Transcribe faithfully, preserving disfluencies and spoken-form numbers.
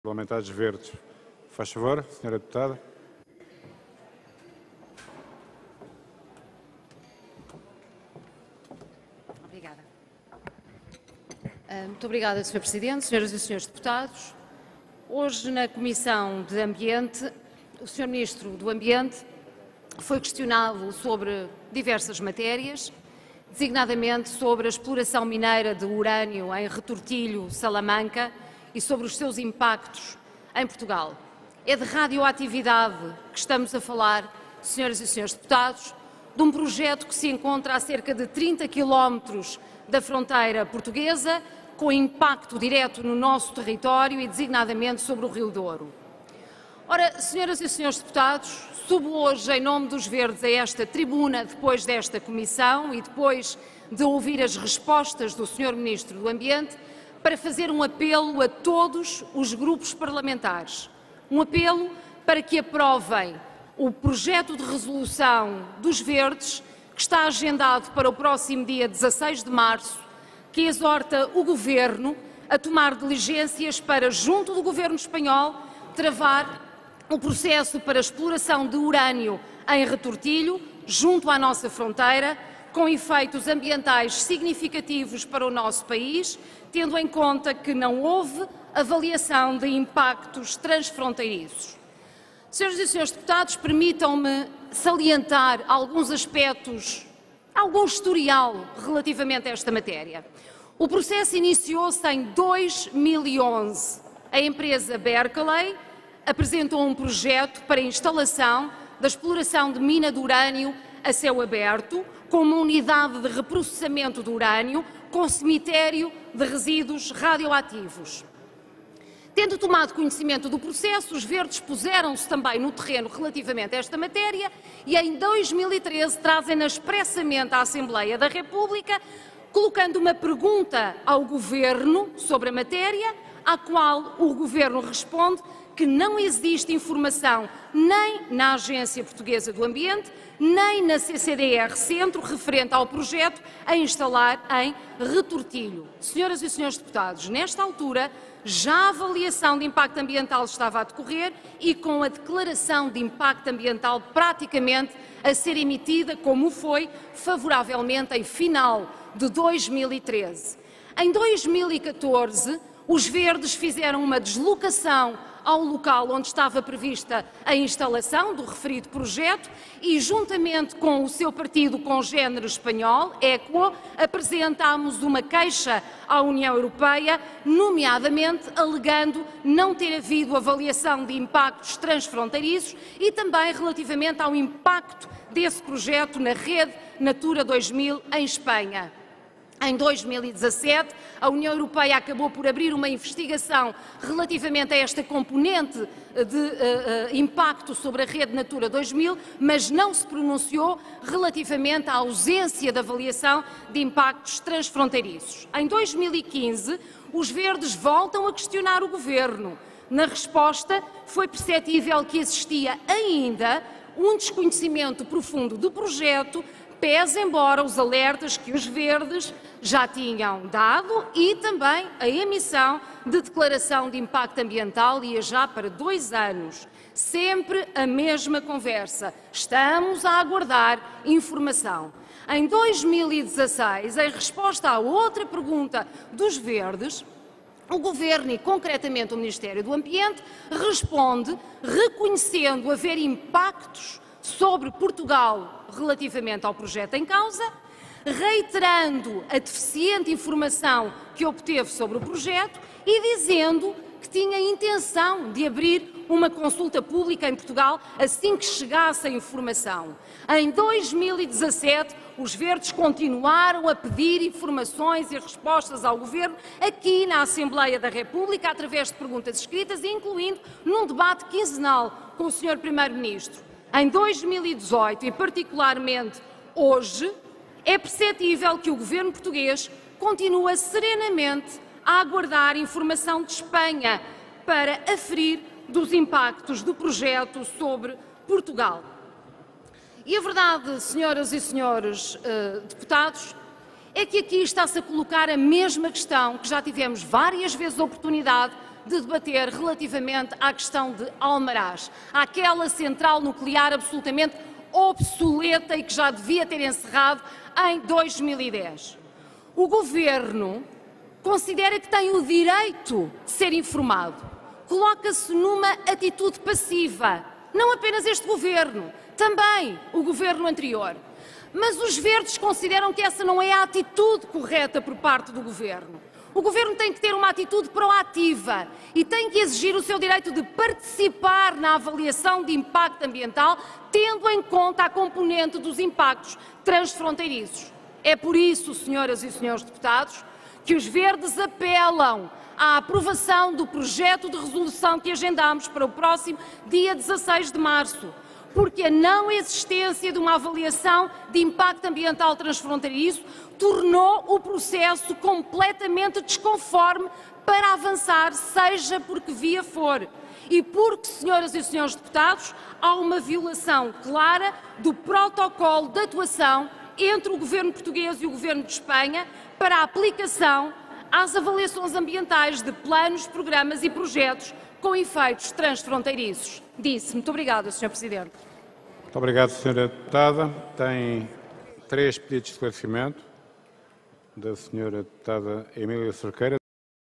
Parlamentares Verdes. Faz favor, senhora Deputada. Obrigada. Muito obrigada, senhor Presidente, senhoras e senhores deputados. Hoje, na Comissão de Ambiente, o senhor Ministro do Ambiente foi questionado sobre diversas matérias, designadamente sobre a exploração mineira de urânio em Retortilho, Salamanca, e sobre os seus impactos em Portugal. É de radioatividade que estamos a falar, senhoras e senhores deputados, de um projeto que se encontra a cerca de trinta quilómetros da fronteira portuguesa, com impacto direto no nosso território e designadamente sobre o Rio Douro. Ora, senhoras e senhores deputados, subo hoje em nome dos Verdes a esta tribuna, depois desta comissão e depois de ouvir as respostas do senhor Ministro do Ambiente, para fazer um apelo a todos os grupos parlamentares. Um apelo para que aprovem o projeto de resolução dos Verdes, que está agendado para o próximo dia dezasseis de março, que exorta o Governo a tomar diligências para, junto do Governo espanhol, travar o processo para a exploração de urânio em Retortilho, junto à nossa fronteira, com efeitos ambientais significativos para o nosso país, tendo em conta que não houve avaliação de impactos transfronteiriços. Senhoras e senhores deputados, permitam-me salientar alguns aspectos, algum historial relativamente a esta matéria. O processo iniciou-se em dois mil e onze. A empresa Berkeley apresentou um projeto para a instalação da exploração de mina de urânio a céu aberto, com uma unidade de reprocessamento do urânio, com cemitério de resíduos radioativos. Tendo tomado conhecimento do processo, os Verdes puseram-se também no terreno relativamente a esta matéria e em dois mil e treze trazem-na expressamente à Assembleia da República, colocando uma pergunta ao Governo sobre a matéria, à qual o Governo responde que não existe informação nem na Agência Portuguesa do Ambiente, nem na C C D R Centro referente ao projeto a instalar em Retortilho. Senhoras e senhores deputados, nesta altura já a avaliação de impacto ambiental estava a decorrer e com a declaração de impacto ambiental praticamente a ser emitida, como foi favoravelmente em final de dois mil e treze. Em dois mil e catorze, os Verdes fizeram uma deslocação ao local onde estava prevista a instalação do referido projeto e, juntamente com o seu partido congénere espanhol, ECO, apresentámos uma queixa à União Europeia, nomeadamente alegando não ter havido avaliação de impactos transfronteiriços e também relativamente ao impacto desse projeto na rede Natura dois mil em Espanha. Em dois mil e dezassete, a União Europeia acabou por abrir uma investigação relativamente a esta componente de uh, uh, impacto sobre a rede Natura dois mil, mas não se pronunciou relativamente à ausência de avaliação de impactos transfronteiriços. Em dois mil e quinze, os Verdes voltam a questionar o Governo. Na resposta, foi perceptível que existia ainda um desconhecimento profundo do projeto, pese embora os alertas que os Verdes já tinham dado e também a emissão de declaração de impacto ambiental ia já para dois anos. Sempre a mesma conversa. Estamos a aguardar informação. Em dois mil e dezasseis, em resposta a outra pergunta dos Verdes, o Governo e, concretamente, o Ministério do Ambiente responde reconhecendo haver impactos sobre Portugal relativamente ao projeto em causa, reiterando a deficiente informação que obteve sobre o projeto e dizendo que tinha intenção de abrir uma consulta pública em Portugal assim que chegasse a informação. Em dois mil e dezassete, os Verdes continuaram a pedir informações e respostas ao Governo aqui na Assembleia da República, através de perguntas escritas, incluindo num debate quinzenal com o senhor Primeiro-Ministro. Em dois mil e dezoito, e particularmente hoje, é perceptível que o Governo português continua serenamente a aguardar informação de Espanha para aferir dos impactos do projeto sobre Portugal. E a verdade, senhoras e senhores uh, deputados, é que aqui está-se a colocar a mesma questão que já tivemos várias vezes a oportunidade de debater relativamente à questão de Almaraz, àquela central nuclear absolutamente obsoleta e que já devia ter encerrado em dois mil e dez. O Governo considera que tem o direito de ser informado. Coloca-se numa atitude passiva. Não apenas este Governo, também o Governo anterior. Mas os verdes consideram que essa não é a atitude correta por parte do Governo. O Governo tem que ter uma atitude proativa e tem que exigir o seu direito de participar na avaliação de impacto ambiental, tendo em conta a componente dos impactos transfronteiriços. É por isso, senhoras e senhores deputados, que os verdes apelam à aprovação do projeto de resolução que agendamos para o próximo dia dezasseis de março, porque a não existência de uma avaliação de impacto ambiental transfronteiriço tornou o processo completamente desconforme para avançar, seja por que via for. E porque, senhoras e senhores deputados, há uma violação clara do protocolo de atuação entre o Governo português e o Governo de Espanha para a aplicação às avaliações ambientais de planos, programas e projetos com efeitos transfronteiriços. Disse. Muito obrigada, senhor Presidente. Muito obrigado, senhora Deputada. Tem três pedidos de esclarecimento da senhora Deputada Emília Cerqueira.